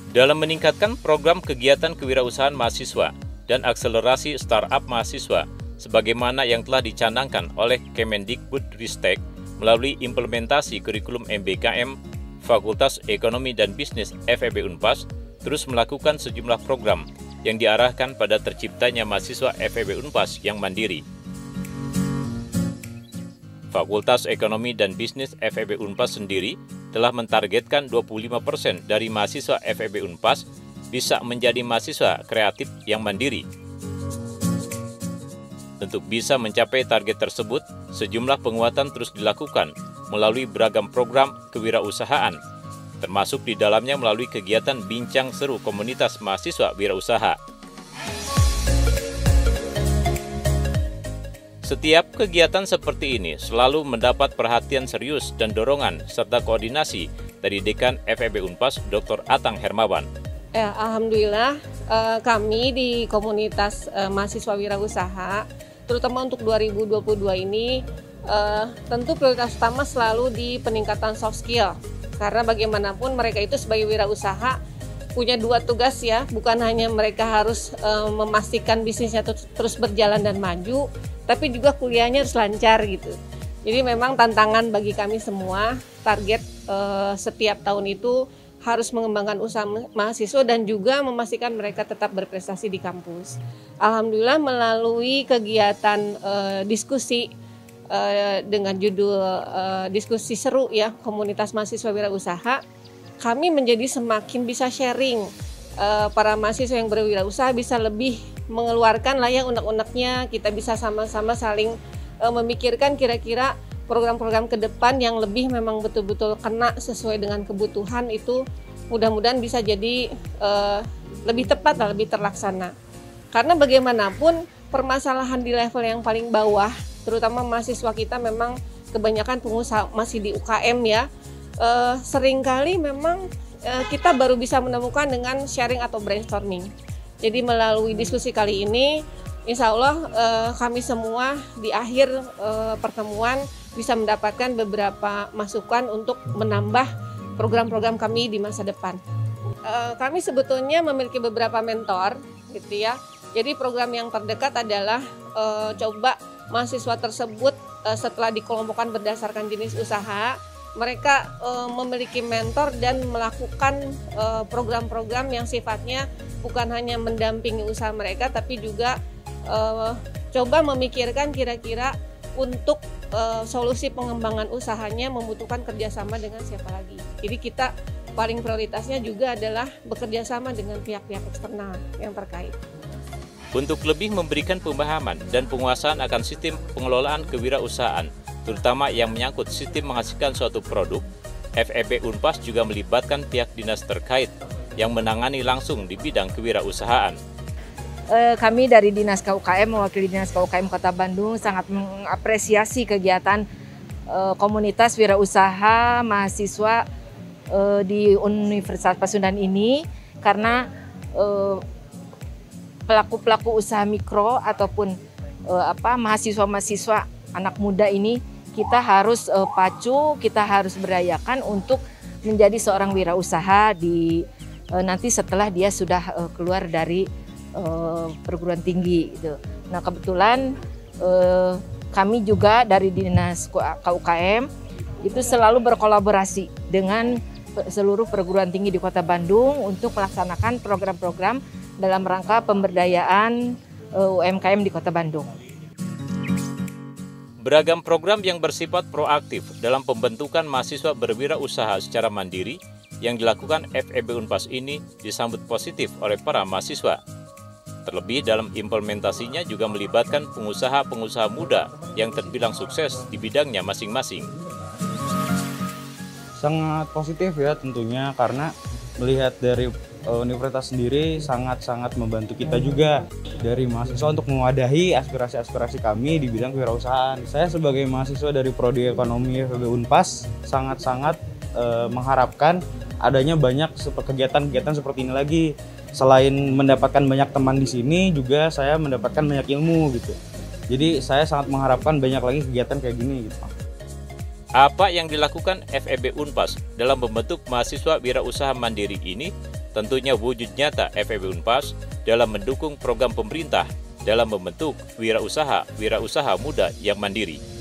Dalam meningkatkan program kegiatan kewirausahaan mahasiswa dan akselerasi startup mahasiswa, sebagaimana yang telah dicanangkan oleh Kemendikbudristek melalui implementasi kurikulum MBKM, Fakultas Ekonomi dan Bisnis FEB Unpas terus melakukan sejumlah program yang diarahkan pada terciptanya mahasiswa FEB Unpas yang mandiri. Fakultas Ekonomi dan Bisnis FEB Unpas sendiri telah mentargetkan 25% dari mahasiswa FEB Unpas bisa menjadi mahasiswa kreatif yang mandiri. Untuk bisa mencapai target tersebut, sejumlah penguatan terus dilakukan melalui beragam program kewirausahaan, termasuk di dalamnya melalui kegiatan bincang seru komunitas mahasiswa wirausaha. Setiap kegiatan seperti ini selalu mendapat perhatian serius dan dorongan serta koordinasi dari Dekan FEB Unpas Dr. Atang Hermawan. Alhamdulillah kami di komunitas mahasiswa wirausaha, terutama untuk 2022 ini, tentu prioritas utama selalu di peningkatan soft skill. Karena bagaimanapun mereka itu sebagai wirausaha punya dua tugas ya, bukan hanya mereka harus memastikan bisnisnya terus berjalan dan maju, tapi juga kuliahnya harus lancar gitu. Jadi memang tantangan bagi kami semua, target setiap tahun itu harus mengembangkan usaha mahasiswa dan juga memastikan mereka tetap berprestasi di kampus. Alhamdulillah melalui kegiatan diskusi dengan judul diskusi seru ya, komunitas mahasiswa wirausaha, kami menjadi semakin bisa sharing. Para mahasiswa yang berwirausaha bisa lebih mengeluarkan lah ya unek-uneknya, kita bisa sama-sama saling memikirkan kira-kira program-program ke depan yang lebih memang betul-betul kena sesuai dengan kebutuhan, itu mudah-mudahan bisa jadi lebih tepat dan lebih terlaksana. Karena bagaimanapun permasalahan di level yang paling bawah, terutama mahasiswa kita memang kebanyakan pengusaha masih di UKM ya, seringkali memang kita baru bisa menemukan dengan sharing atau brainstorming. Jadi melalui diskusi kali ini, insya Allah kami semua di akhir pertemuan bisa mendapatkan beberapa masukan untuk menambah program-program kami di masa depan. Kami sebetulnya memiliki beberapa mentor, gitu ya. Jadi program yang terdekat adalah coba mahasiswa tersebut setelah dikelompokkan berdasarkan jenis usaha, mereka memiliki mentor dan melakukan program-program yang sifatnya bukan hanya mendampingi usaha mereka, tapi juga coba memikirkan kira-kira untuk solusi pengembangan usahanya membutuhkan kerjasama dengan siapa lagi. Jadi kita paling prioritasnya juga adalah bekerja sama dengan pihak-pihak eksternal yang terkait. Untuk lebih memberikan pemahaman dan penguasaan akan sistem pengelolaan kewirausahaan, terutama yang menyangkut sistem menghasilkan suatu produk, FEB Unpas juga melibatkan pihak dinas terkait yang menangani langsung di bidang kewirausahaan. Kami dari Dinas KUKM, mewakili Dinas KUKM Kota Bandung, sangat mengapresiasi kegiatan komunitas wirausaha mahasiswa di Universitas Pasundan ini, karena pelaku-pelaku usaha mikro ataupun mahasiswa-mahasiswa anak muda ini kita harus pacu, kita harus berdayakan untuk menjadi seorang wirausaha di nanti setelah dia sudah keluar dari perguruan tinggi gitu. Nah kebetulan kami juga dari Dinas KUKM itu selalu berkolaborasi dengan seluruh perguruan tinggi di Kota Bandung untuk melaksanakan program-program dalam rangka pemberdayaan UMKM di Kota Bandung. Beragam program yang bersifat proaktif dalam pembentukan mahasiswa berwirausaha secara mandiri yang dilakukan FEB Unpas ini disambut positif oleh para mahasiswa. Terlebih dalam implementasinya juga melibatkan pengusaha-pengusaha muda yang terbilang sukses di bidangnya masing-masing. Sangat positif ya tentunya, karena melihat dari universitas sendiri sangat-sangat membantu kita juga dari mahasiswa untuk mewadahi aspirasi-aspirasi kami di bidang kewirausahaan. Saya sebagai mahasiswa dari Prodi Ekonomi FEB Unpas sangat-sangat mengharapkan adanya banyak kegiatan-kegiatan seperti ini lagi. Selain mendapatkan banyak teman di sini, juga saya mendapatkan banyak ilmu gitu. Jadi saya sangat mengharapkan banyak lagi kegiatan kayak gini gitu. Apa yang dilakukan FEB Unpas dalam membentuk mahasiswa wirausaha mandiri ini tentunya wujud nyata FEB Unpas dalam mendukung program pemerintah dalam membentuk wirausaha muda yang mandiri.